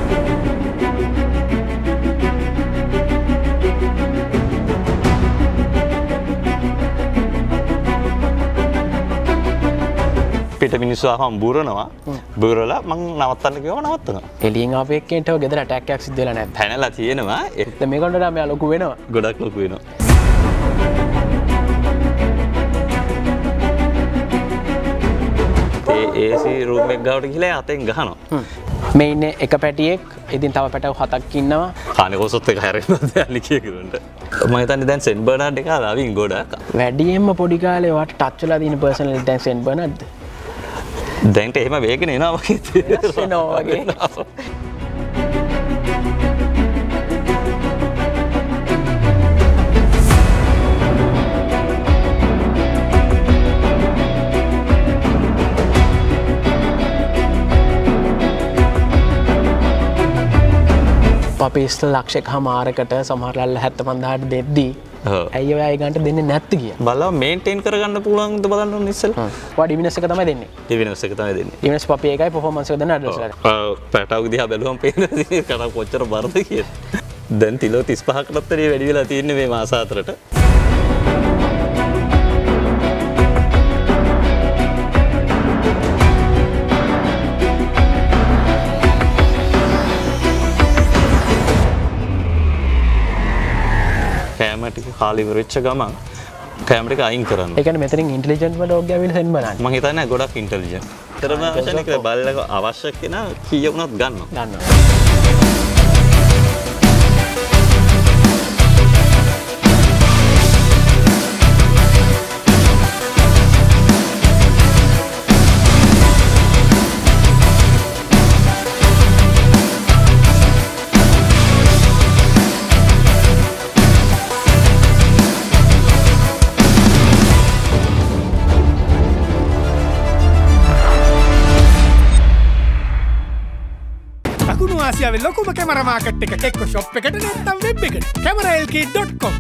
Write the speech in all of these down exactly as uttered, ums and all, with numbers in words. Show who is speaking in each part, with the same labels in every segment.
Speaker 1: පිට මිනිස්සු ආවම බුරනවා. බුරලා මං නවත්තන්න කිව්වම නවත්තනවා.
Speaker 2: එළියෙන් ආපු එක්කෙන්ට ඔය ගෙදර ඇටැක් එකක් සිද්ධ වෙලා නැද්ද?
Speaker 1: පැනලා තියෙනවා.
Speaker 2: දැන් මේකට වඩා මෙයා ලොකු වෙනවා.
Speaker 1: ගොඩක් ලොකු වෙනවා. ඒ ඒසී රූම් එක ගාවට ගිහලා අතෙන් ගහනවා.
Speaker 2: මේ ඉන්නේ එක පැටියෙක්. ඉතින් තව පැටව හතක් ඉන්නවා.
Speaker 1: කානේ කොසොත් එක හැරෙන්නත් යන්නේ කීකරුන්ට. මම හිතන්නේ දැන් සෙන් බර්නාඩ් එක ආවින් ගොඩක්.
Speaker 2: වැඩියෙන්ම පොඩි කාලේ වට ටච් වෙලා තියෙන පර්සනල් දැන් සෙන් බර්නාඩ්ද?
Speaker 1: දැන්ට එහෙම වේගෙන එනවා වගේ
Speaker 2: එනවා වගේ. අපි ඉස්සෙල් ලක්ෂයක හමාරකට සමහරවල් හැත්තෑ පන්දාහට දෙද්දී ඇයි ඔය අය ගන්නට දෙන්නේ නැත්ද කියලා.
Speaker 1: බලලා මේන්ටේන් කරගන්න පුළුවන්ද බලන්න ඕනේ ඉස්සෙල්ලා.
Speaker 2: ඔය ඩිවිනස් එක තමයි දෙන්නේ.
Speaker 1: ඩිවිනස් එක තමයි දෙන්නේ.
Speaker 2: ඩිවිනස් පපි එකයි පර්ෆෝමන්ස් එක දෙන්න ඇඩ්‍රස් එක.
Speaker 1: ඔව් පැටවක දිහා බැලුවම පේනවා කරා කොච්චර බරද කියලා. දැන් කිලෝ තිස් පහකටත් වැඩි වෙලා තියෙන්නේ මේ මාස හතරට. කෑම ටික කාලේ ඉවර වෙච්ච ගමන් කෑම ටික අයින් කරන්න.
Speaker 2: ඒ කියන්නේ මෙතනින් ඉන්ටෙලිජන්ට් ඩොග් ගෑවිල සෙන් බලන්න.
Speaker 1: මම හිතන්නේ ගොඩක් ඉන්ටෙලිජන්ට්. තරම අවශ්‍ය නැහැ බල්ලක අවශ්‍ය කෙනා කීය වුණත් ගන්නවා.
Speaker 2: ගන්නවා.
Speaker 3: ආසියාවේ ලොකුම කැමරා මාකට් එක එක්ක ෂොප් එකට නැත්නම් වෙබ් එකට camera l k dot com.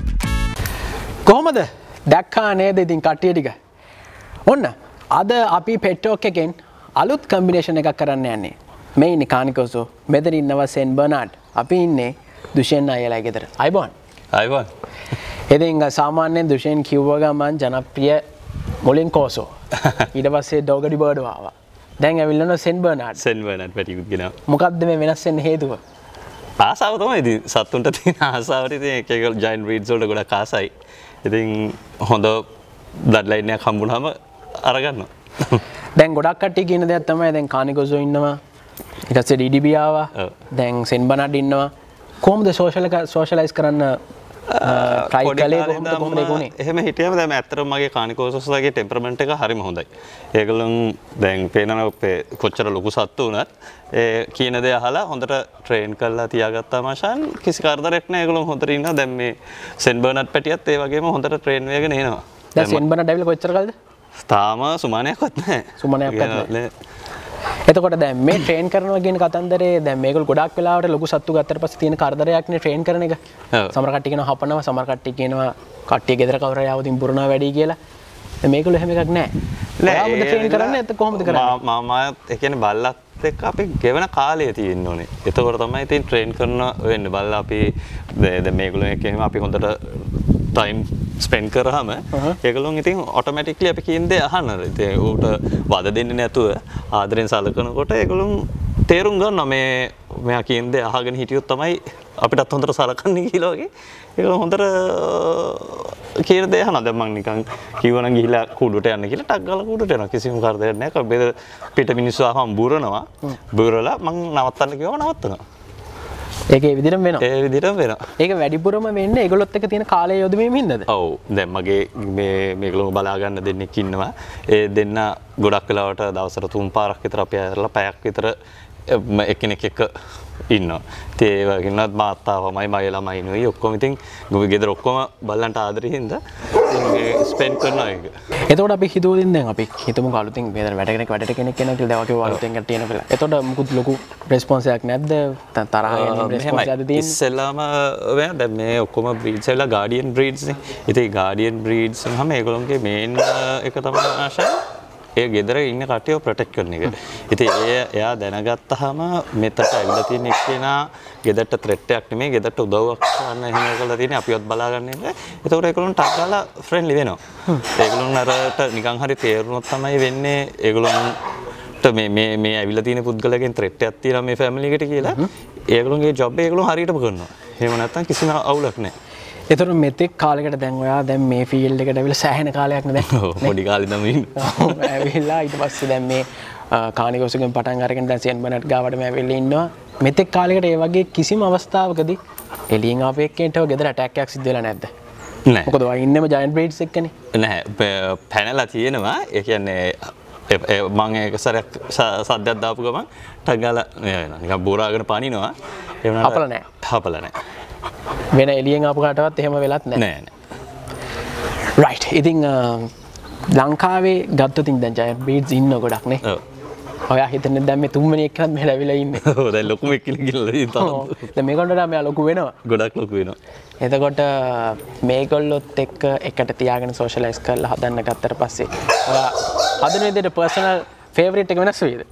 Speaker 2: කොහමද දැක්කා නේද ඉතින් කට්ටිය ටික. ඔන්න අද අපි පෙට්ටෝක් එකෙන් අලුත් කම්බිනේෂන් එකක් කරන්න යන්නේ. මේ ඉන්නේ කානිකෝසෝ, මෙතන ඉන්නවා සෙන් බර්නාඩ්. අපි ඉන්නේ දුෂෙන් අයියලා ගෙදර. අයබෝන්.
Speaker 1: අයබෝන්.
Speaker 2: ඉතින් සාමාන්‍යයෙන් දුෂෙන් කිව්ව ගමන් ජනප්‍රිය මුලින් කෝසෝ. ඊට පස්සේ ඩොගඩි බර්ඩ් ආවා. දැන් ඇවිල්ලා සෙන් බර්නාඩ්.
Speaker 1: සෙන් බර්නාඩ් පැටිකුත් ගෙනවා.
Speaker 2: මොකක්ද මේ වෙනස් වෙන්න හේතුව?
Speaker 1: ආසාව තමයි ඉතින් සත්තුන්ට තියෙන ආසාවට ඉතින් එක එක ජයන්ට් බ්‍රීඩ්ස් වලට ගොඩක් ආසයි. ඉතින් හොඳ බ්ලඩ් ලයින් එකක් හම්බුනහම අරගන්නවා.
Speaker 2: දැන් ගොඩක් කට්ටිය කියන දෙයක් තමයි දැන් කානිකෝසෝ ඉන්නවා. ඊට පස්සේ ඩී ඩී බී ආවා. දැන් සෙන් බර්නාඩ් ඉන්නවා. කොහොමද සෝෂල් සෝෂලයිස් කරන්න ට්‍රයි කළේ කොහොමද කොහොමද ඒක උනේ?
Speaker 1: එහෙම හිටියම දැන් ඇත්තටම මගේ කානිකෝසස්ලාගේ ටෙම්පරමන්ට් එක හරිම හොඳයි. ඒගොල්ලන් දැන් පේනවා කොච්චර ලොකු සත්තු වුණත් ඒ කියන දේ අහලා හොඳට ට්‍රේන් කරලා තියාගත්තා මාෂන් කිසි කරදරයක් නැහැ. ඒගොල්ලන් හොඳට ඉන්නවා. දැන් මේ සෙන් බර්නාඩ් පැටියත් ඒ වගේම හොඳට ට්‍රේන් වෙගෙන එනවා.
Speaker 2: දැන් සෙන් බර්නාඩ් ඇවිල්ලා කොච්චර කාලෙද?
Speaker 1: තාම සුමානයක්වත් නැහැ.
Speaker 2: සුමානයක්වත් නැහැ. එතකොට දැන් මේ ට්‍රේන් කරනවා කියන කතන්දරේ දැන් මේගොල්ලෝ ගොඩක් වෙලාවට ලොකු සත්තු ගත්තට පස්සේ තියෙන කරදරයක් නේ ට්‍රේන් කරන එක. සමහර කට්ටිය කියනවා හපනවා, සමහර කට්ටිය කියනවා කට්ටිය ගෙදර කවර යාවතින් පුරනවා වැඩි කියලා. දැන් මේගොල්ලෝ එහෙම එකක් නැහැ. නෑ. ඔයාමද ට්‍රේන් කරන්නේ නැත්නම් කොහොමද කරන්නේ?
Speaker 1: මම මම ඒ කියන්නේ බල්ලත් එක්ක අපි ගෙවන කාලය තියෙන්න ඕනේ. එතකොට තමයි ඉතින් ට්‍රේන් කරන වෙන්නේ. බල්ලා අපි දැන් මේගොල්ලෝ එක්ක එහෙම අපි හොඳට ටයිම් ස්පෙන්ඩ් කරාම ඒගොල්ලොන් ඉතින් ඔටෝමැටික්ලි අපි කියන දේ අහනවා. ඉතින් ඌට වද දෙන්නේ නැතුව ආදරෙන් සලකනකොට ඒගොල්ලොන් තේරුම් ගන්නවා මේ මෙයා කියන දේ අහගෙන හිටියොත් තමයි අපිටත් හොඳට සලකන්නේ කියලා වගේ. ඒගොල්ලෝ හොඳට කියන දේ අහනවා. දැන් මම නිකන් කිව්වනම් ගිහිලා කුඩුවට යන්න කියලා ටක් ගාලා කුඩුවට යනවා. කිසිම කරදරයක් නැහැ. බෙද පිට මිනිස්සු ආවම බුරනවා. බුරලා මං නවත්තන්න කිව්වම නවත්තනවා.
Speaker 2: ඒක ඒ විදිහටම වෙනවා.
Speaker 1: ඒ විදිහටම වෙනවා.
Speaker 2: ඒක වැඩිපුරම වෙන්නේ ඒගොල්ලොත් එක්ක තියෙන කාලය යොදවීම හින්දාද?
Speaker 1: ඔව්. දැන් මගේ මේ මේගොල්ලෝ බලා ගන්න දෙන්නෙක් ඉන්නවා. ඒ දෙන්න ගොඩක් වෙලාවට දවසට තුන් පාරක් විතර අපි ඇරලා පැයක් විතර එක්කෙනෙක් එක්ක ඉන්නවා. ඉතින් ඒ වගේනත් මාතාවමයි මගේ ළමයිනුයි ඔක්කොම ඉතින් ගෙදර ඔක්කොම බල්ලන්ට ආදරේ හින්දා ඉතින් ස්පෙන්ඩ් කරනවා ඒක.
Speaker 2: එතකොට අපි හිතුවලින් දැන් අපි හිතමු අලුතින් මෙතන වැඩ කෙනෙක් වැඩට කෙනෙක් කෙනෙක් කියලා දැන් වගේ අලුතෙන් කට්ටිය එනවා කියලා. එතකොට මුකුත් ලොකු රෙස්පොන්ස් එකක් නැද්ද? තරහ යන රෙස්පොන්ස් එකක්ද තියෙන්නේ?
Speaker 1: ඉස්සෙල්ලාම දැන් මේ ඔක්කොම බ්‍රීඩ්ස් එලා ගාඩියන් බ්‍රීඩ්ස් නේ. ඉතින් ගාඩියන් බ්‍රීඩ්ස් නම් ඒගොල්ලෝගේ මේන් එක තමයි ආශා ඒ ගෙදර ඉන්න කට්ටියව ප්‍රොටෙක්ට් කරන එක. ඉතින් ඒ එයා දැනගත්තාම මෙතට ඇවිල්ලා තියෙන එක්කෙනා ගෙදරට ත්‍රෙට් එකක් නෙමෙයි ගෙදරට උදව්වක් කරන්න එහෙම කරලා තියෙන්නේ අපිවත් බලාගන්න ඉන්නේ. ඒතකොට ඒගොල්ලොන් ටක් ගාලා ෆ්‍රෙන්ඩ්ලි වෙනවා. ඒගොල්ලොන් අරට නිකන් හරි තේරුනොත් තමයි වෙන්නේ ඒගොල්ලොන්ට මේ මේ මේ ඇවිල්ලා තියෙන පුද්ගලයන්ගෙන් ත්‍රෙට් එකක් තියෙනවා මේ ෆැමිලි එකට කියලා. ඒගොල්ලොන්ගේ ජොබ් එක ඒගොල්ලොන් හරියටම කරනවා. එහෙම නැත්නම් කිසිම අවුලක් නැහැ.
Speaker 2: එතකොට මෙතෙක් කාලයකට දැන් ඔයා දැන් මේ ෆීල්ඩ් එකට ඇවිල්ලා සෑහෙන කාලයක් නේ දැන්.
Speaker 1: ඔව් පොඩි කාලේ නම් ඉන්නේ.
Speaker 2: ඇවිල්ලා ඊට පස්සේ දැන් මේ කානිගෝසුගෙන් පටන් අරගෙන දැන් සෙන් බර්නඩ් ගාවටම ඇවිල්ලා ඉන්නවා. මෙතෙක් කාලයකට ඒ වගේ කිසිම අවස්ථාවකදී එළියෙන් ආපු එක්කෙන්ටව ගෙදර ඇටැක් එකක් සිද්ධ වෙලා නැද්ද?
Speaker 1: නැහැ.
Speaker 2: මොකද ඔයා ඉන්නේම ජයන්ට් බ්‍රීඩ්ස් එක්කනේ.
Speaker 1: නැහැ. පැනලා තියෙනවා. ඒ කියන්නේ මම ඒක සරයක් සද්දයක් දාපු ගමන් ටක් ගාලා නිකන් බෝරාගෙන පනිනවා. ඒ වුණාට
Speaker 2: හපලා නැහැ.
Speaker 1: හපලා නැහැ.
Speaker 2: වෙන එළියෙන් ආපු කාටවත් එහෙම වෙලත් නැහැ.
Speaker 1: නෑ නෑ.
Speaker 2: රයිට්. ඉතින් ලංකාවේ ගත්තොත් දැන් ජයන්ට් බ්‍රීඩ්ස් ඉන්න ගොඩක් නේ.
Speaker 1: ඔව්.
Speaker 2: ඔයා හිතන්නේ දැන් මේ තුන්වෙනි එක්කනත් මෙහෙ ඇවිල්ලා ඉන්නේ.
Speaker 1: ඔව් දැන් ලොකුම එක්කෙනෙක් ගිහලා ඉතින්
Speaker 2: දැන් මේගොල්ලෝ මෙයා ලොකු වෙනවා.
Speaker 1: ගොඩක් ලොකු වෙනවා.
Speaker 2: එතකොට මේගොල්ලොත් එක්ක එකට තියාගෙන සෝෂලයිස් කරලා හදන්න ගත්තට පස්සේ ඔයා හදන විදිහට පර්සනල් ෆේවරිට් එක වෙනස් වෙයිද?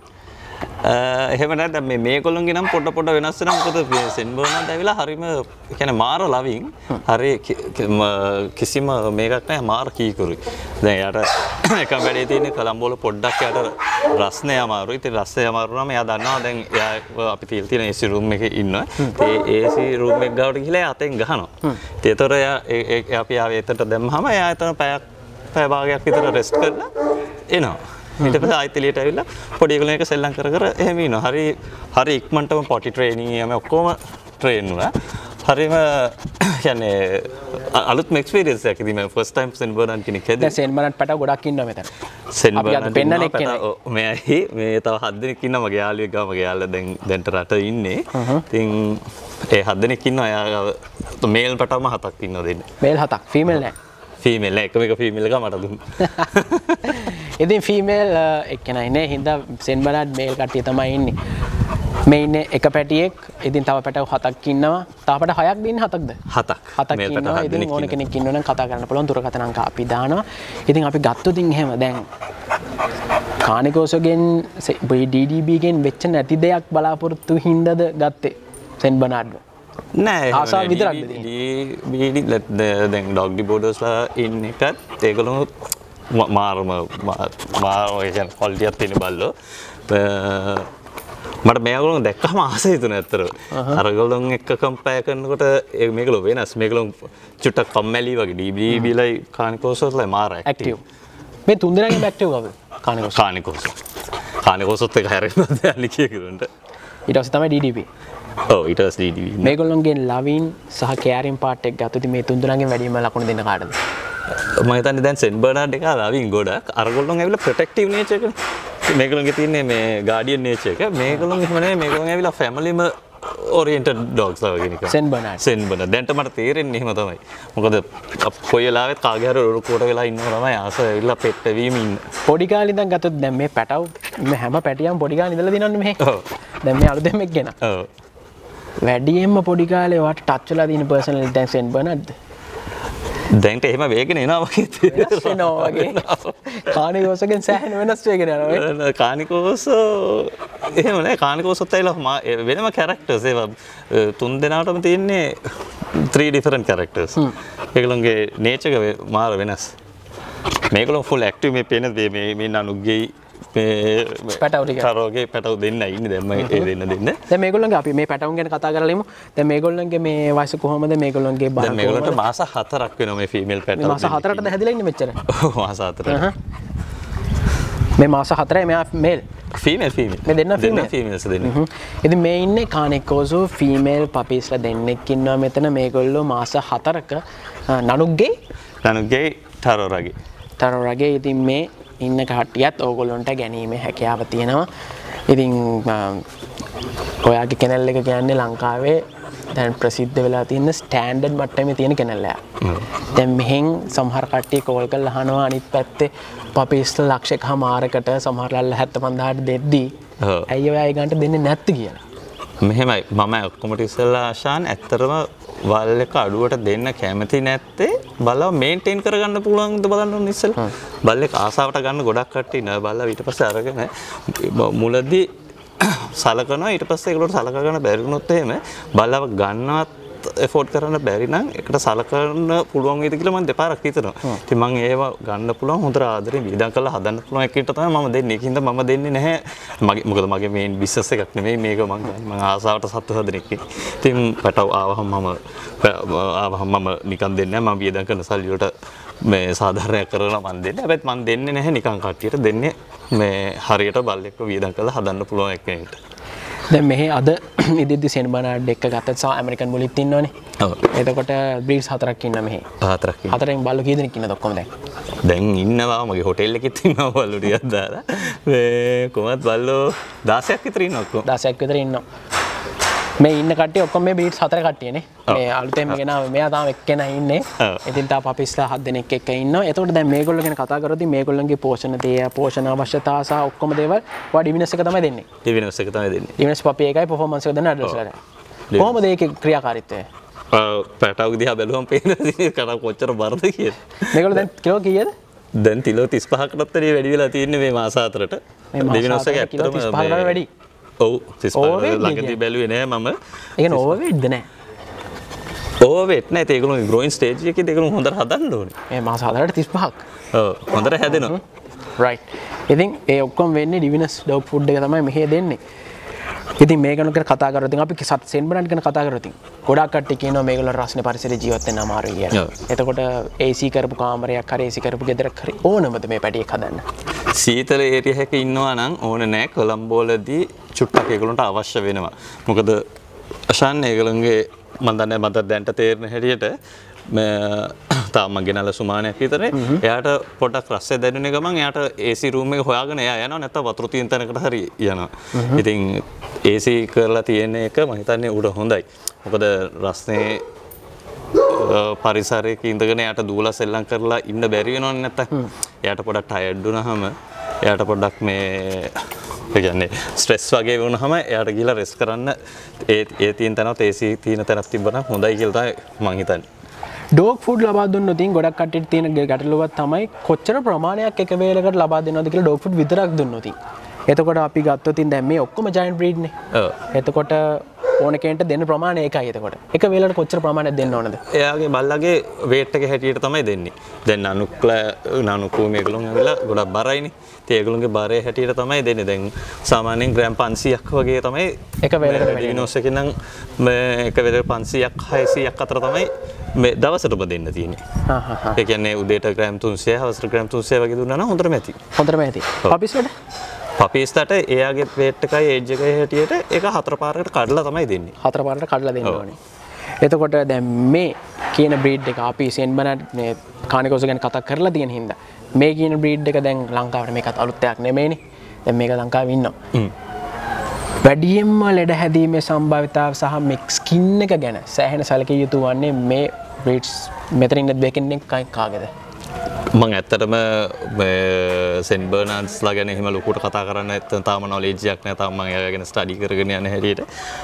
Speaker 1: එහෙම නැත්නම් මේ මේගොල්ලන්ගේ නම් පොඩ පොඩ වෙනස් වෙනවා. මොකද සෙන් බර්නඩ් ඇවිල්ලා හරිම කියන්නේ මාර ලවින් හරි කිසිම මේකක් නැහැ මාර කීකරුයි. දැන් යාට එකම වැඩේ තියෙන්නේ කොලම්බෝ වල පොඩ්ඩක් යාට රස්නේ අමාරුයි. ඉතින් රස්නේ අමාරු නම් එයා දන්නවා දැන් එයා අපි තියලා තියෙන ඒ සී රූම් එකේ ඉන්නවා. ඉතින් ඒ සී රූම් එක ගාවට ගිහලා එයා අතෙන් ගහනවා. ඉතින් ඒතර එයා අපි ආවේ එතට දැම්මම එයා එතන පැයක් පැය භාගයක් විතර රෙස්ට් කරලා එනවා. ඊට පස්සේ ආයෙත් එළියට ඇවිල්ලා පොඩි ඒගොල්ලෝ එක සෙල්ලම් කර කර එහෙම ඉනවා. හරි හරි ඉක්මනටම පොටි ට්‍රේනින් එහෙම ඔක්කොම ට්‍රේන් වුණා. හරිම කියන්නේ අලුත්ම එක්ස්පීරියන්ස් එකක්. ඉතින් මම ෆස්ට් ටයිම් සෙන් බර්නඩ් කෙනෙක් හැදුවා.
Speaker 2: දැන් සෙන් බර්නඩ් පැටව ගොඩක් ඉන්නවා මෙතන.
Speaker 1: සෙන් බර්නඩ්
Speaker 2: පෙන්නන එක්කෙනෙක්.
Speaker 1: ඔව් මෙයයි මේ තව හත් දෙනෙක් ඉන්නවා මගේ යාළුවෙක් ගාව. මගේ යාළුවා දැන් දැන්ට රට ඉන්නේ. ඉතින් ඒ හත් දෙනෙක් ඉන්නවා. එයා මේල් පැටවම හතක් ඉන්නවා දෙන්නේ.
Speaker 2: මේල් හතක් ෆීමේල් නැහැ.
Speaker 1: ෆීමේල් නෑ එකම එක ෆීමේල් එක මට දුන්නා.
Speaker 2: ඉතින් ෆීමේල් එක්කෙනා ඉන්නේ. හින්දා සෙන් බර්නඩ් මේල් කට්ටිය තමයි ඉන්නේ. මේ ඉන්නේ එක පැටියෙක්. ඉතින් තව පැටව හතක් ඉන්නවා. තව පැට හයක් දෙන්නේ හතක්ද?
Speaker 1: හතක්.
Speaker 2: හතක් ඉන්නවා. ඉතින් ඕන කෙනෙක් ඉන්නවනම් කතා කරන්න පුළුවන්. දුරකථන අංක අපි දානවා. ඉතින් අපි ගත්තොත් එහෙම දැන් කානිගෝසෝගෙන් ඩී ඩී බී ගෙන් වෙච්ච නැති දෙයක් බලාපොරොත්තු හින්දාද ගත්තේ සෙන් බර්නඩ්ව?
Speaker 1: නෑ
Speaker 2: ආසාව විතරක්ද තියෙන්නේ?
Speaker 1: දැන් ඩොග් ඩිබෝඩර්ස්ලා ඉන්න එකත් ඒගොල්ලෝ මාරම මාර ඔය කියන්නේ ක්වොලිටියක් තියෙන බල්ලෝ. මට මේගොල්ලෝ දැක්කම ආසයි හිතුණා ඇත්තට. අරගොල්ලොන් එක්ක කම්පයර් කරනකොට මේගොල්ලෝ වෙනස්. මේගොල්ලෝ චුට්ටක් කම්මැලි වගේ ඩී බී බීලයි කානිගෝසෝස්ලා මාර ඇක්ටිව්.
Speaker 2: මේ තුන් දෙනාගෙන් ඇක්ටිව් කවුද? කානිගෝසෝ.
Speaker 1: කානිගෝසෝ. කානිගෝසොත් එක හැරෙන්නත් බැලි කියනකට.
Speaker 2: ඊට පස්සේ තමයි ඩී ඩී බී.
Speaker 1: ඔව් ඊට පස්සේ ඩී ඩී බී.
Speaker 2: මේගොල්ලොන්ගෙන් ලවින් සහ කෑරින් පාර්ට් එක ගත්තොත් මේ තුන් දෙනාගෙන් වැඩිම ලකුණු දෙන්න කාටද?
Speaker 1: මම හිතන්නේ දැන් සෙන් බර්නඩ් එක ලවින් ගොඩක් අරගොල්ලොන් ඇවිල්ලා ප්‍රොටෙක්ටිව් නේචර් එකනේ. මේගොල්ලොන්ගේ තියෙන්නේ මේ ගාඩියන් නේචර් එක. මේගොල්ලොන් එහෙම නෙමෙයි මේගොල්ලොන් ඇවිල්ලා ෆැමිලිම ඕරියන්ටඩ් ඩොග්ස් වගේ නිකන්.
Speaker 2: Saint Bernard.
Speaker 1: Saint Bernard. දැන්ට මට තේරෙන්නේ එහෙම තමයි. මොකද කොයි වෙලාවෙත් කාගේ හරි ඔරුකොට වෙලා ඉන්නව තමයි ආස ඇවිල්ලා පෙට් වෙවීම ඉන්න.
Speaker 2: පොඩි කාලේ ඉඳන් ගත්තොත් දැන් මේ පැටව මේ හැම පැටියම් පොඩි කාලේ ඉඳලා දිනන්නේ මෙහෙ.
Speaker 1: ඔව්.
Speaker 2: දැන් මේ අලුතෙන් එක්ගෙන.
Speaker 1: ඔව්.
Speaker 2: වැඩියෙන්ම පොඩි කාලේ වට ටච් වෙලා තියෙන පර්සනල් දැන් සෙන් බර්නඩ්ද?
Speaker 1: දැන්ට එහෙම වේගෙන එනවා වගේ
Speaker 2: වෙනස් වෙනවා වගේ. කානිගෝසෝගෙන් සෑහෙන වෙනස් වෙගෙන යනවා.
Speaker 1: කානිගෝසෝ එහෙම නෑ. කානිගෝසොත් ඇවිල්ලා වෙනම කැරක්ටර්ස් ඒවා තුන් දෙනාටම තියෙන්නේ three different characters. ඒගොල්ලන්ගේ නේචර් එක මාර වෙනස්. මේගොල්ලෝ full active මේ පේන දේ මේ මේ නනුගේ
Speaker 2: පැටව ටික
Speaker 1: කරෝගේ පැටව දෙන්න ඉන්නේ දැන් මම ඒ දෙන්න දෙන්න.
Speaker 2: දැන් මේගොල්ලන්ගේ අපි මේ පැටවුන් ගැන කතා කරලා ඉමු. දැන් මේගොල්ලන්ගේ මේ වයස කොහොමද? මේගොල්ලන්ගේ බාර
Speaker 1: දැන් මේගොල්ලන්ට මාස හතරක් වෙනවා මේ ෆීමේල් පැටව.
Speaker 2: මාස හතරටද හැදිලා ඉන්නේ මෙච්චර?
Speaker 1: ඔව් මාස හතරට.
Speaker 2: මේ මාස හතරේ මෙයා මේල්
Speaker 1: ෆීමේල් ෆීමේල්
Speaker 2: මේ දෙන්න ෆීමේල්
Speaker 1: ෆීමේල්ස් දෙන්න.
Speaker 2: ඉතින් මේ ඉන්නේ කානිගෝසෝ ෆීමේල් පපීස්ලා දෙන්නෙක් ඉන්නවා මෙතන. මේගොල්ලෝ මාස හතරක නනුගේ
Speaker 1: නනුගේ ටරෝරගේ
Speaker 2: ටරෝරගේ ඉතින් මේ ඉන්න කට්ටියත් ඕගොල්ලොන්ට ගැනීමේ හැකියාව තියෙනවා. ඉතින් ඔයාගේ කැනල් එක කියන්නේ ලංකාවේ දැන් ප්‍රසිද්ධ වෙලා තියෙන ස්ටෑන්ඩඩ් මට්ටමේ තියෙන කැනල් එකක්. දැන් මෙහෙන් සමහර කට්ටිය කෝල් කරලා අහනවා අනිත් පැත්තේ පපීස්ලා ලක්ෂයකමාරකට සමහරවල් හැත්තෑ පන්දාහට දෙද්දී ඇයි ඔයා ඒ ගන්නට දෙන්නේ නැත්තේ කියලා.
Speaker 1: මෙහෙමයි මම ඔක්කොමට ඉස්සෙල්ලා ආශාන් ඇත්තටම වල් එක අඩුවට දෙන්න කැමති නැත්තේ බලව මේන්ටේන් කරගන්න පුළුවන්ද බලන්න ඕනේ ඉස්සෙල්ලා. බල් එක ආසාවට ගන්න ගොඩක් කට්ටිය නෑ බලලා ඊට පස්සේ අරගෙන මුලදී සලකනවා ඊට පස්සේ ඒකට සලක ගන්න බැරි වුණොත් එහෙම බලව ගන්නවත් එෆෝඩ් කරන්න බැරි නම් ඒකට සලකන්න පුළුවන් වේද කියලා මම දෙපාරක් හිතනවා. ඉතින් මම ඒව ගන්න පුළුවන් හොඳට ආදරේ විඳන් කරලා හදන්න පුළුවන් එකට තමයි මම දෙන්නේ. ඒකින්ද මම දෙන්නේ නැහැ. මගේ මොකද මගේ මේන් බිස්නස් එකක් නෙමෙයි මේක මම මම ආසාවට සත්තු හදන එකේ. ඉතින් පැටව ආවහම මම ආවහම මම නිකන් දෙන්නේ නැහැ. මම වියදම් කරන සල්ලි වලට මේ සාධාරණයක් කරලා මම දෙන්නේ. හැබැයි මම දෙන්නේ නැහැ නිකන් කට්ටියට දෙන්නේ මේ හරියට බල්ලෙක්ව වියදම් කරලා හදන්න පුළුවන් එකකට.
Speaker 2: දැන් මෙහි අද ඉදිද්දි සෙන් බර්නාඩ් එක ගත්තත් සා ඇමරිකන් බුලිත් ඉන්නවනේ. ඔව්. එතකොට බ්‍රීඩ්ස් හතරක් ඉන්න මෙහි.
Speaker 1: හතරක් ඉන්න.
Speaker 2: හතරෙන් බල්ලෝ කී දෙනෙක් ඉන්නද ඔක්කොම දැන්?
Speaker 1: දැන් ඉන්නවා මගේ හොටෙල් එකෙත් ඉන්නවා බල්ලෝ ටිකක් දාලා. මේ කොහොමද බල්ලෝ දහසක් විතර ඉන්නවා ඔක්කොම.
Speaker 2: දහසක් විතර ඉන්නවා. මේ ඉන්න කට්ටිය ඔක්කොම මේ බ්‍රීඩ්ස් හතර කට්ටියනේ. මේ අලුතෙන්ම ගෙනාව මෙයා තාම එක්කෙනා ඉන්නේ. ඉතින් තා පපිස්ලා හත් දෙනෙක් එක්ක ඉන්නවා. එතකොට දැන් මේගොල්ලෝ ගැන කතා කරද්දී මේගොල්ලන්ගේ පෝෂණ තේ පෝෂණ අවශ්‍යතා සහ ඔක්කොම දේවල් ඔයා ඩිවිනස් එක තමයි දෙන්නේ.
Speaker 1: ඩිවිනස් එක තමයි දෙන්නේ.
Speaker 2: ඩිවිනස් පපි එකයි පර්ෆෝමන්ස් එක දෙන්න ඇඩ්‍රස් කරලා. කොහොමද ඒකේ ක්‍රියාකාරීත්වය?
Speaker 1: පැටවක දිහා බැලුවම පේනවා කන කොච්චර බරද කියලා.
Speaker 2: මේගොල්ලෝ දැන් කිලෝ කීයද?
Speaker 1: දැන් කිලෝ තිස් පහකටත් වැඩි වැඩි වෙලා තියෙන්නේ මේ මාස හතරට. ඩිවිනස් එක ඇත්තටම
Speaker 2: තිස් පහකට වැඩි.
Speaker 1: ඔව් තිස් පහ ළඟදී බැලුවේ නෑ මම.
Speaker 2: ඒ කියන්නේ ඕවර්වේට්ද නෑ?
Speaker 1: ඕවර්වේට් නෑ ඒගොල්ලෝ ග්‍රෝයින් ස්ටේජ් එකේදී ඒගොල්ලෝ හොඳට හදන්න ඕනේ.
Speaker 2: මේ මාස හතරට තිස් පහක්.
Speaker 1: ඔව් හොඳට හැදෙනවා.
Speaker 2: රයිට්. ඉතින් ඒ ඔක්කොම වෙන්නේ ඩිවිනස් ඩොග් ෆුඩ් එක තමයි මෙහෙ දෙන්නේ. ඉතින් මේ ගැන කතා කරලා ඉතින් අපි සෙන් බර්නාඩ් ගැන කතා කරලා ඉතින් ගොඩක් කට්ටිය කියනවා මේගොල්ලෝ රස්නේ පරිසරයේ ජීවත් වෙන්න අමාරුයි කියලා. එතකොට ඒ සී කරපු කාමරයක් හරි ඒ සී කරපු ගෙදරක් හරි ඕනමද මේ පැටියෙක් හදන්න? සීතල
Speaker 1: ඒරියා එකක ඉන්නවා නම් ඕන නෑ කොළඹවලදී චුට්ටක් ඒගොල්ලන්ට අවශ්‍ය වෙනවා. මොකද අශාන් ඒගොල්ලන්ගේ මම දන්නේ මට දැන්ට තේරෙන හැටියට තාම ගෙනල්ලා සුමානයක් විතරේ. එයාට පොඩක් රස්සේ දැනුනේ ගමන් එයාට ඒ සී රූම් එක හොයාගෙන එයා යනවා නැත්නම් වතුර තියෙන තැනකට හරි යනවා. ඉතින් ඒ සී කරලා තියෙන එක මම හිතන්නේ උඩ හොඳයි. මොකද රස්නේ පරිසරයක ඉඳගෙන එයාට දූලා සෙල්ලම් කරලා ඉන්න බැරි වෙනවනේ නැත්තම්. එයාට පොඩක් ටයර්ඩ් වුණාම එයාට පොඩක් මේ ඒ කියන්නේ ස්ට්‍රෙස් වගේ වුණාම එයාට ගිහලා රෙස්ට් කරන්න ඒ ඒ තියෙන තැනත් ඒ සී තියෙන තැනක් තිබ්බනම් හොඳයි කියලා තමයි මම හිතන්නේ.
Speaker 2: ඩොග් ෆුඩ් ලබා දුන්නොත් ගොඩක් කට්ටියට තියෙන ගැටලුවක් තමයි කොච්චර ප්‍රමාණයක් එක වේලකට ලබා දෙනවද කියලා ඩොග් ෆුඩ් විතරක් දුන්නොත්. එතකොට අපි ගත්තොත් දැන් මේ ඔක්කොම ජයන්ට් බ්‍රීඩ් නේ. ඔව්. එතකොට ඕන කෙනෙක්ට දෙන්න ප්‍රමාණය එකයි එතකොට. එක වේලකට කොච්චර ප්‍රමාණයක් දෙන්න ඕනද?
Speaker 1: එයාගේ බල්ලාගේ weight එක හැටියට තමයි දෙන්නේ. දැන් නනුක්ලා නනුකෝ මේගොල්ලෝ ඇවිල්ලා ගොඩක් බරයිනේ. ඉතින් ඒගොල්ලෝගේ බරේ හැටියට තමයි දෙන්නේ. දැන් සාමාන්‍යයෙන් ග්‍රෑම් පන්සීයක් වගේ තමයි
Speaker 2: එක වේලකට
Speaker 1: ඩිවිනෝස් එකේ නම් මේ එක වේලකට පන්සීයක් හයසීයක් අතර තමයි මේ දවසටම දෙන්න තියෙන්නේ. හා හා හා. ඒ කියන්නේ උදේට ග්‍රෑම් තුන්සිය හවසට ග්‍රෑම් තුන්සිය වගේ දුන්නා නම් හොඳටම ඇති.
Speaker 2: හොඳටම ඇති. පපිස්ලට
Speaker 1: පපිස්ලට එයාගේ weight එකයි age එකයි හැටියට ඒක හතර පාරකට කඩලා තමයි දෙන්නේ.
Speaker 2: හතර පාරකට කඩලා දෙන්න ඕනේ. එතකොට දැන් මේ කියන බ්‍රීඩ් එක අපි සෙන් බර්නාඩ් මේ කානිකෝස් ගැන කතා කරලා තියෙන හින්දා මේ කියන බ්‍රීඩ් එක දැන් ලංකාවට මේකත් අලුත් දෙයක් නෙමෙයිනේ. දැන් මේක ලංකාවේ ඉන්නවා. හ්ම්. වැඩියෙන්ම ලෙඩ හැදීමේ සම්භාවිතාව සහ මේ ස්කින් එක ගැන සෑහෙන සැලකිය යුතු වන්නේ මේ බ්‍රීඩ්ස් මෙතන ඉන්න දෙකෙනෙක් කාගේද?
Speaker 1: මම ඇත්තටම සෙන් බර්නාඩ්ස්ලා ගැන එහෙම ලොකුට කතා කරන්න නැත්නම් තාම නොලෙජ් එකක් නැහැ. තාම මම ඒවා ගැන ස්ටඩි කරගෙන යන හැටියට.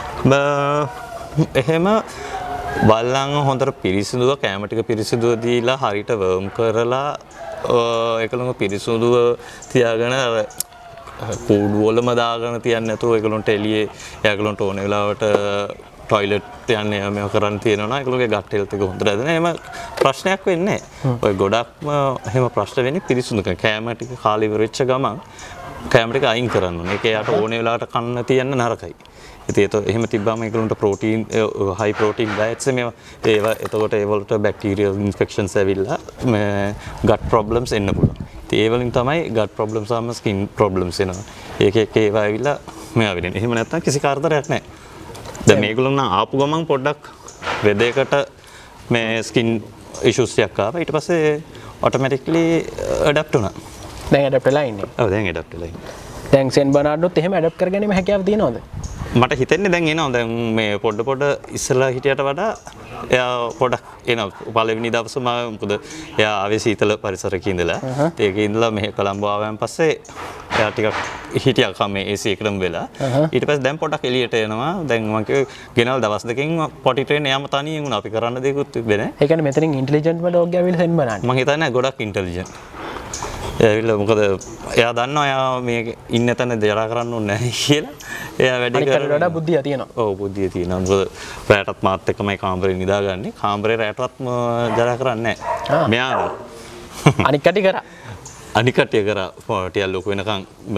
Speaker 1: එහෙම බල්ලන් හොඳට පිරිසිදුව කැම ටික පිරිසිදුව දීලා හරියට වර්ම් කරලා ඒකලම පිරිසිදුව තියාගෙන අර කූඩු වලම දාගෙන තියන්න නැතුව ඒගොල්ලන්ට එළියේ ඒගොල්ලන්ට ඕන වෙලාවට ටොයිලට් යන්න යාම කරන්න තියෙනවා ඒගොල්ලෝගේ ගට් හෙල්ත් එක හොඳට ඇදෙන එහෙම ප්‍රශ්නයක් වෙන්නේ නැහැ. ඔය ගොඩක්ම එහෙම ප්‍රශ්න වෙන්නේ පිරිසුදුකම. කැම ටික කාලේ ඉවර වෙච්ච ගමන් කැම ටික අයින් කරන්න ඕනේ. ඒක යාට ඕන වෙලාවට කන්න තියන්න නරකයි. ඉතින් ඒක එහෙම තිබ්බම ඒගොල්ලන්ට ප්‍රෝටීන් හයි ප්‍රෝටීන් ඩයට්ස් මේවා ඒවා එතකොට ඒ වලට බැක්ටීරියල් ඉන්ෆෙක්ෂන්ස් ඇවිල්ලා මේ ගට් ප්‍රොබ්ලම්ස් එන්න පුළුවන්. ඉතින් ඒ වලින් තමයි ගට් ප්‍රොබ්ලම්ස් සම ස්කින් ප්‍රොබ්ලම්ස් එනවා. ඒක එක ඒවා ඇවිල්ලා මේවා වෙන්නේ. එහෙම නැත්නම් කිසි කාර්යයක් නැහැ. දැන් මේගොල්ලෝ නම් ආපු ගමන් පොඩ්ඩක් වෙදේකට මේ ස්කින් ඉෂුස් එකක් ආවා. ඊට පස්සේ ඔටෝමැටික්ලි ඇඩැප්ට් වුණා.
Speaker 2: දැන් ඇඩැප්ට් වෙලා ඉන්නේ.
Speaker 1: ඔව් දැන් ඇඩැප්ට් වෙලා ඉන්නේ.
Speaker 2: දැන් සෙන් බර්නාඩ්ඩොත් එහෙම ඇඩැප්ට් කරගැනීමේ හැකියාව තියෙනවද?
Speaker 1: මට හිතෙන්නේ දැන් එනවා දැන් මේ පොඩ පොඩ ඉස්සලා හිටියට වඩා එයා පොඩක් එනවා පළවෙනි දවස් මම මොකද එයා ආවේ සීතල පරිසරයක ඉඳලා ඒකේ ඉඳලා මෙහෙ කොළඹ ආවයන් පස්සේ එයා ටිකක් හිටියා කමේ ඒ සී එකටම වෙලා ඊට පස්සේ දැන් පොඩක් එළියට එනවා දැන් මම ගෙනල් දවස් දෙකකින් පොටි ට්‍රේන් එයාම තනියෙන් වුණා අපි කරන්න දෙයක්වත් තිබ්බේ නැහැ
Speaker 2: ඒ කියන්නේ මෙතනින් ඉන්ටෙලිජන්ට් ඩොග් ඇවිල්ලා සෙන් බලන්න
Speaker 1: මම හිතන්නේ ගොඩක් ඉන්ටෙලිජන්ට් එයාවිල්ලා මොකද එයා දන්නවා එයා මේ ඉන්න තැන ජරා කරන්න ඕනේ නැහැ කියලා එයා වැඩි කරලා
Speaker 2: වඩා බුද්ධිය තියෙනවා.
Speaker 1: ඔව් බුද්ධිය තියෙනවා. මොකද රැටත් මාත් එක්කමයි කාමරේ නිදාගන්නේ. කාමරේ රැටවත් ජරා කරන්නේ නැහැ. මෙයා
Speaker 2: අනික් කටි කරා.
Speaker 1: අනික් කටිය කරා ටිකක් ලොකු වෙනකන්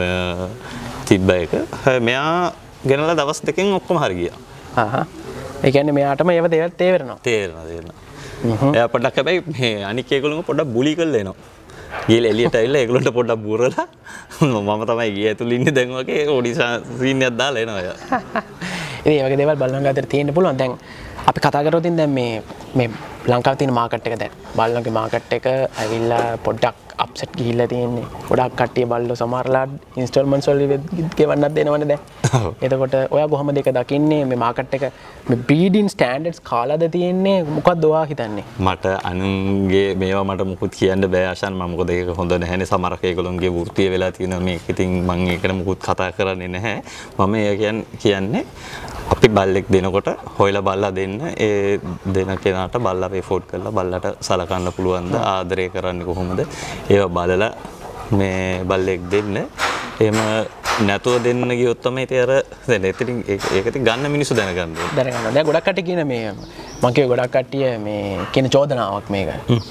Speaker 1: තිබ්බ එක. මෙයා ගෙනලා දවස් දෙකෙන් ඔක්කොම හරි ගියා.
Speaker 2: හා ඒ කියන්නේ මෙයාටම ඒව දේවල් තේරෙනවා.
Speaker 1: තේරෙනවා තේරෙනවා. එයා පොඩ්ඩක් හැබැයි මේ අනික් ඒගොල්ලෝ පොඩ්ඩක් බුලි කරලා එනවා. ගිහලා එළියට ඇවිල්ලා ඒගොල්ලන්ට පොඩ්ඩක් බුරලා මම තමයි ගියේ ඇතුළේ ඉන්නේ දැන් වගේ ඔඩිසා සීන් එකක් දාලා එනවා එයා.
Speaker 2: ඉතින් මේ වගේ දේවල් බලන්න ගාතර තියෙන්න පුළුවන්. දැන් අපි කතා කරොත් දැන් මේ මේ ලංකාවේ තියෙන මාකට් එක දැන් බල්ලන්ගේ මාකට් එක ඇවිල්ලා පොඩ්ඩක් අප්සෙට් ගිහිල්ලා තියෙන්නේ. ගොඩක් කට්ටිය බල්ලෝ සමහරලා ඉන්ස්ටෝල්මන්ට්ස් වල ගෙවන්නත් දෙනවනේ දැන්. එතකොට ඔයා කොහොමද ඒක දකින්නේ මේ මාකට් එක මේ බ්‍රීඩින් ස්ටෑන්ඩඩ්ස් කාලාද තියෙන්නේ මොකක්ද ඔයා හිතන්නේ?
Speaker 1: මට අනුන්ගේ මේවා මට මුකුත් කියන්න බෑ ආශාන් මම මොකද ඒක හොඳ නැහැනේ සමහරක ඒගොල්ලොන්ගේ වෘත්තිය වෙලා තියෙනවා මේක ඉතින් මම ඒකට මුකුත් කතා කරන්නේ නැහැ. මම ඒ කියන්නේ අපි බල්ලෙක් දෙනකොට හොයලා බල්ලා දෙන්න ඒ දෙන කෙනාට බල්ලා එෆෝඩ් කරලා බල්ලට සලකන්න පුළුවන්ද ආදරය කරන්නේ කොහොමද ඒවා බලලා මේ බල්ලෙක් දෙන්න එහෙම නැතුව දෙන්න ගියොත් තමයි ඉතින් අර දැන් එතනින් ඒක ඉතින් ගන්න මිනිස්සු දැනගන්න ඕනේ
Speaker 2: දැනගන්න. දැන් ගොඩක් කට්ටිය කියන මේ මම කිය ගොඩක් කට්ටිය මේ කියන චෝදනාවක් මේක.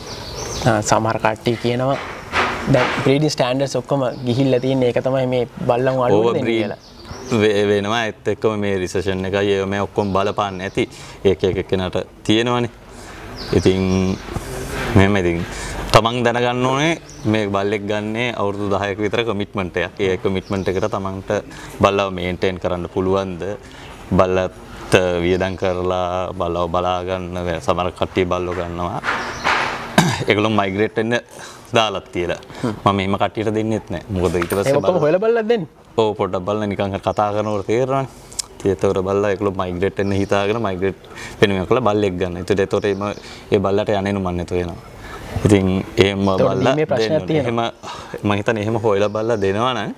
Speaker 2: සමහර කට්ටිය කියනවා දැන් බ්‍රීඩින් ස්ටෑන්ඩඩ්ස් ඔක්කොම ගිහිල්ලා තියෙන්නේ ඒක තමයි මේ බල්ලන් අඩු දෙන්නේ කියලා.
Speaker 1: වෙනවා ඒත් එක්කම මේ රිසර්චන් එකයි ඒ මේ ඔක්කොම බලපාන්න ඇති ඒක එක කෙනාට තියෙනවනේ. ඉතින් මෙහෙම ඉතින් තමන් දැනගන්න ඕනේ මේ බල්ලෙක් ගන්නේ අවුරුදු දහයක විතර කමිට්මන්ට් එකක්. ඒ කමිට්මන්ට් එකට තමන්ට බල්ලව මේන්ටේන් කරන්න පුළුවන්ද? බල්ලත් වියදම් කරලා බල්ලව බලා ගන්න සමහර කට්ටිය බල්ලෝ ගන්නවා. ඒගොල්ලෝ මයිග්‍රේට් වෙන්න දාලා තියලා. මම එහෙම කට්ටියට දෙන්නෙත් නැහැ. මොකද ඊට පස්සේ
Speaker 2: ඔක්කොම හොයලා බලලා දෙන්නේ.
Speaker 1: ඔව් පොඩ්ඩක් බලලා නිකන් කතා කරනකොට තේරෙනවනේ. ඒතකොට බල්ලා ඒගොල්ලෝ මයිග්‍රේට් වෙන්න හිතාගෙන මයිග්‍රේට් වෙනුවෙන් කළා බල්ලෙක් ගන්න. ඒතකොට ඒතකොට ඒ බල්ලට යන්නේනු මන් නැතු වෙනවා. ඉතින් එහෙම බල්ලා එහෙම මම හිතන්නේ එහෙම හොයලා බල්ලා දෙනවා නම්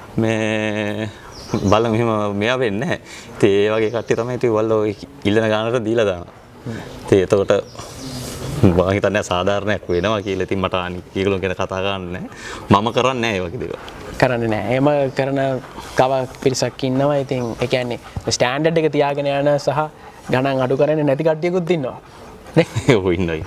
Speaker 1: මේ බල්ලා මෙහෙම මෙයා වෙන්නේ නැහැ. ඉතින් ඒ වගේ කට්ටිය තමයි ඉතින් බල්ලා ඉල්ලන ගානට දීලා දානවා. ඉතින් ඒතකොට මම හිතන්නේ සාධාරණයක් වෙනවා කියලා. ඉතින් මට අනිත් ඒගොල්ලෝ ගැන කතා කරන්න නැහැ. මම කරන්නේ නැහැ ඒ වගේ දේවල්.
Speaker 2: කරන්නේ නැහැ. එහෙම කරන තව පිරිසක් ඉන්නවා. ඉතින් ඒ කියන්නේ ස්ටෑන්ඩඩ් එක තියාගෙන යන සහ ගණන් අඩු කරන්නේ නැති කට්ටියකුත් ඉන්නවා. නේ?
Speaker 1: ඔව් ඉන්නයි.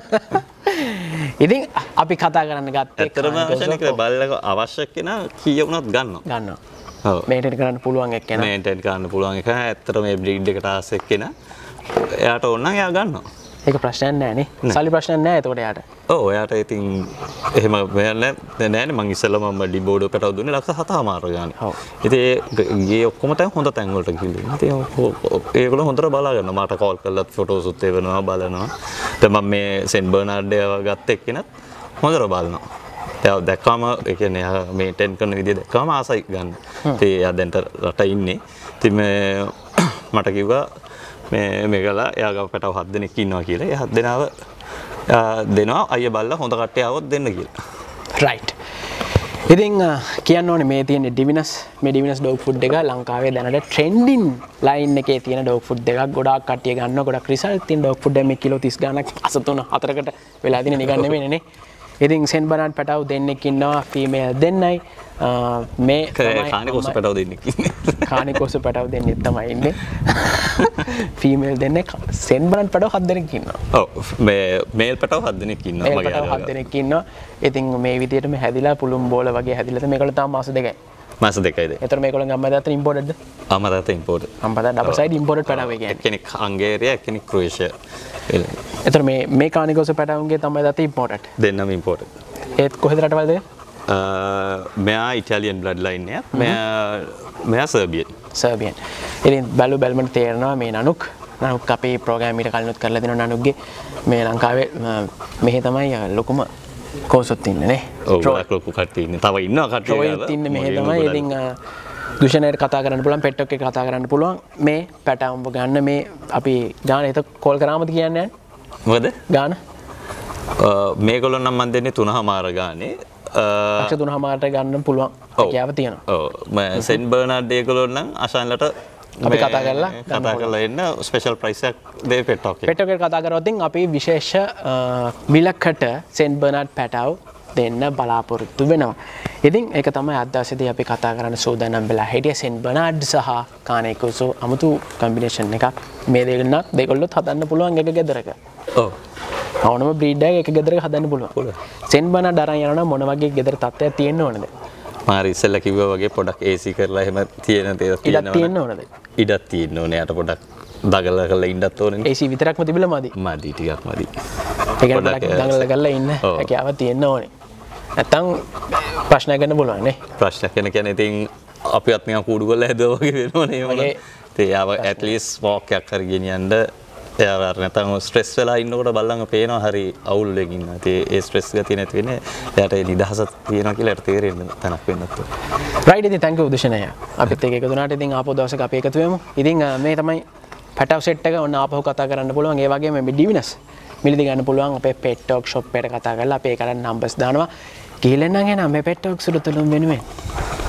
Speaker 2: ඉතින් අපි කතා කරන්න ගත්තේ
Speaker 1: ඇත්තටම අවශ්‍යනික බල්ලක අවශ්‍ය කෙනා කීය වුණත් ගන්නවා.
Speaker 2: ගන්නවා.
Speaker 1: ඔව්.
Speaker 2: මේන්ටේන් කරන්න පුළුවන් එක්කෙනා.
Speaker 1: මේන්ටේන් කරන්න පුළුවන් එක ඇත්තටම මේ බ්‍රීඩ් එකට ආස එක්කෙනා එයාට ඕන නම් එයා ගන්නවා.
Speaker 2: ඒක ප්‍රශ්නයක් නෑ නේ. සල්ලි ප්‍රශ්නයක් නෑ එතකොට එයාට.
Speaker 1: ඔව් එයාට ඉතින් එහෙම නෑ නෑනේ මං ඉස්සෙල්ලා මම ඩිබෝඩෝ පැටව දුන්නේ ලක්ෂ හතමාර ගානේ. ඔව්. ඉතින් ඒ ඔක්කොම තැන් හොඳ තැන් වලට ගිහින්. ඉතින් ඒගොල්ලෝ හොඳට බලා ගන්නවා. මට කෝල් කරලා ෆොටෝස් උත් එවනවා බලනවා. දැන් මම මේ සෙන් බර්නාඩ් එක ගත්ත එක්කෙනත් හොඳට බලනවා. එයා දැක්කම ඒ කියන්නේ එයා මේන්ටේන් කරන විදිය දැක්කම ආසයි ගන්න. ඉතින් එයා දැන් රට ඉන්නේ. ඉතින් මට කිව්වා මේ මේකලා එයාගව පැටව හත් දෙනෙක් ඉන්නවා කියලා. ඒ හත් දෙනාව දෙනවා අයිය බල්ලා හොඳ කට්ටිය આવොත් දෙන්න කියලා.
Speaker 2: රයිට්. ඉතින් කියන්න ඕනේ මේ තියෙන ඩිවිනස් මේ ඩිවිනස් ඩොග් ෆුඩ් එක ලංකාවේ දැනට ට්‍රෙන්ඩින් ලයින් එකේ තියෙන ඩොග් ෆුඩ් එකක්. ගොඩාක් කට්ටිය ගන්නවා. ගොඩක් රිසල්ට් තියෙන ඩොග් ෆුඩ් එක මේ කිලෝ තිස් ගාණක් අස තුන හතරකට වෙලා තියෙන නිකන් නෙමෙයිනේ නේ. ඉතින් සෙන් බර්නාඩ් පැටව දෙන්නෙක් ඉන්නවා. ෆීමේල් දෙන්නයි. මේ
Speaker 1: කානිකොස පැටව දෙන්නෙක් ඉන්නේ.
Speaker 2: කානිකොස පැටව දෙන්නෙක් තමයි ඉන්නේ. ෆීමේල් දෙන්නෙක් සෙන් බර්නාඩ් පැටව හත් දෙනෙක් ඉන්නවා.
Speaker 1: ඔව් මේ මේල් පැටව හත් දෙනෙක් ඉන්නවා
Speaker 2: මගේ යාළුවා. හත් දෙනෙක් ඉන්නවා. ඉතින් මේ විදිහටම හැදිලා පුළුම් බෝල වගේ හැදිලා තමයි මේගොල්ලෝ තාම මාස දෙකයි.
Speaker 1: මාස දෙකයිද?
Speaker 2: ඒතර මේගොල්ලෝ අම්මා තාත්තා ඉම්පෝර්ටඩ්ද?
Speaker 1: අම්මා තාත්තා ඉම්පෝර්ට්.
Speaker 2: අම්මා තාත්තා ඩබල් සයිඩ් ඉම්පෝර්ටඩ් පැටව කියන්නේ.
Speaker 1: එක්කෙනෙක් හංගේරියා එක්කෙනෙක් ක්‍රොේෂියා.
Speaker 2: ඒතර මේ මේ කානිකොස පැටවුන්ගේ තමයි තාත්තා ඉම්පෝර්ටඩ්.
Speaker 1: දෙන්නම ඉම්පෝර්ට්.
Speaker 2: ඒත් කොහෙද රටවල්ද?
Speaker 1: මෙයා ඉටාලියන් බ්ලඩ් ලයින් එකක්. මෙයා මෙයා සර්බියන්.
Speaker 2: සර්බියන්. ඉතින් බැලු බැලමට තේරෙනවා මේ නනුක් නනුක් අපේ ප්‍රෝග්‍රෑම් එකට කලිනුත් කරලා දෙනවා නනුක්ගේ මේ ලංකාවේ මෙහි තමයි ලොකුම කෝසොත් ඉන්නේ නේ.
Speaker 1: ඔව් ලොකු කට්ටිය ඉන්නේ. තව ඉන්නවා කට්ටිය.
Speaker 2: ඔය ඉන්නේ මෙහි තමයි. ඉතින් දුෂණයට කතා කරන්න පුළුවන් පෙට්ටොක් එක කතා කරන්න පුළුවන් මේ පැටවුම්ව ගන්න මේ අපි ගාන එත කෝල් කරාමද කියන්නේ
Speaker 1: මොකද
Speaker 2: ගාන
Speaker 1: මේගොල්ලෝ නම් මන් දෙන්නේ තුනමාර ගානේ
Speaker 2: ලක්ෂ තුනමාරට ගන්න පුළුවන් හැකියාව තියෙනවා
Speaker 1: ඔව් මම සෙන් බර්නාඩ් ඒගොල්ලෝ නම් අශාන්ලට
Speaker 2: අපි කතා කරලා
Speaker 1: කතා කරලා එන්න ස්පෙෂල් ප්‍රයිස් එකක් දෙයි පෙට්ටොක් එක
Speaker 2: පෙට්ටොක් එක කතා කරොත් අපි විශේෂ මිලකට සෙන් බර්නාඩ් පැටව් දෙන්න බලාපොරොත්තු වෙනවා. ඉතින් ඒක තමයි අද දවසේදී අපි කතා කරන්න සූදානම් වෙලා හිටියේ සෙන් බර්නාඩ් සහ කානේකෝසෝ අමුතු කම්බිනේෂන් එකක්. මේ දෙකෙන් දෙකොල්ලොත් හදන්න පුළුවන් එක ගෙදරක.
Speaker 1: ඔව්.
Speaker 2: ඕනම බ්‍රීඩ් එකක් එක ගෙදරක හදන්න පුළුවන්. සෙන් බර්නාඩ් අරන් යනවා නම් මොන වගේ ගෙදර තත්ත්වයක් තියෙන්න ඕනද?
Speaker 1: මාරි ඉස්සෙල්ලා කිව්වා වගේ පොඩක් ඒ සී කරලා එහෙම තියෙන දේවල්
Speaker 2: තියෙනවා. ඉඩක් තියෙන්න ඕනද?
Speaker 1: ඉඩක් තියෙන්න ඕනේ. යට පොඩක් දගල කරලා ඉන්නත් ඕනේ.
Speaker 2: ඒ සී විතරක්ම තිබිලා මදි.
Speaker 1: මදි ටිකක් මදි.
Speaker 2: ඒ කියන්නේ පොඩක් දගල කරලා ඉන්න හැකියාව තියෙන්න ඕනේ. නැත්තම් ප්‍රශ්නයක් ගන්න පුළුවන් නේ.
Speaker 1: ප්‍රශ්නයක් ගැන කියන්නේ ඉතින් අපිවත් නිකන් කූඩු කරලා හැදුවා වගේ වෙනවනේ එහෙම. ඉතින් යාව at least walk එකක් හරි ගෙනියන්න එයා නැත්තම් ස්ට්‍රෙස් වෙලා ඉන්නකොට බල්ලන්ව පේනවා හරි අවුල් එකකින් ඉන්නවා. ඉතින් ඒ ස්ට්‍රෙස් ගතිය නැති වෙන්නේ එයාට ඒ නිදහසක් තියෙනවා කියලා ඒකට තේරෙන්න තැනක් වෙන්නත් ඕන.
Speaker 2: රයිට් ඉතින් thank you දුෂණය. අපිත් එක්ක එකතු වුණාට ඉතින් ආපහු දවසක අපි එකතු වෙමු. ඉතින් මේ තමයි පැටව් සෙට් එක ඔන්න ආපහු කතා කරන්න පුළුවන්. ඒ වගේම මේ ඩිවිනස් මිලදී ගන්න පුළුවන් අපේ pet talk shop එකට කතා කරලා අපි ඒකට නම්බර්ස් දානවා. ගිහලා නම් එන මේ pet talk සුළු තුළුම් වෙනුවෙන්